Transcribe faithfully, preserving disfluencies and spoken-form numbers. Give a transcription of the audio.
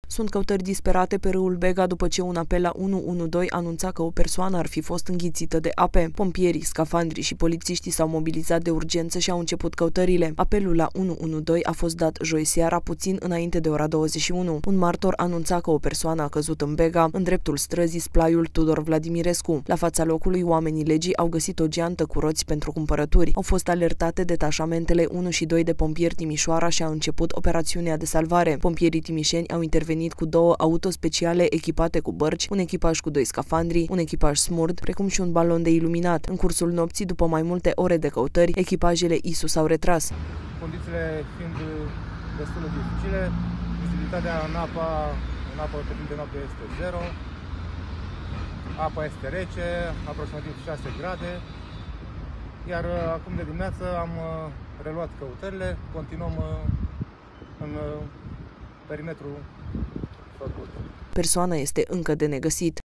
Sunt căutări disperate pe râul Bega după ce un apel la unu unu doi anunța că o persoană ar fi fost înghițită de ape. Pompierii, scafandrii și polițiștii s-au mobilizat de urgență și au început căutările. Apelul la unu unu doi a fost dat joi seara, puțin înainte de ora douăzeci și unu. Un martor anunța că o persoană a căzut în Bega, în dreptul străzii Splaiul Tudor Vladimirescu. La fața locului, oamenii legii au găsit o geantă cu roți pentru cumpărături. Au fost alertate detașamentele unu și doi de pompieri Timișoara și a început operațiunea de salvare. Pompierii timișeni au intervenit cu două auto speciale echipate cu bărci, un echipaj cu doi scafandri, un echipaj smurd, precum și un balon de iluminat. În cursul nopții, după mai multe ore de căutări, echipajele I S U s-au retras. Condițiile fiind destul de dificile, vizibilitatea în apa, în apă pe timp de noapte este zero, apa este rece, aproximativ șase grade, iar acum de dimineață am reluat căutările, continuăm în perimetrul făcut. Persoana este încă de negăsit.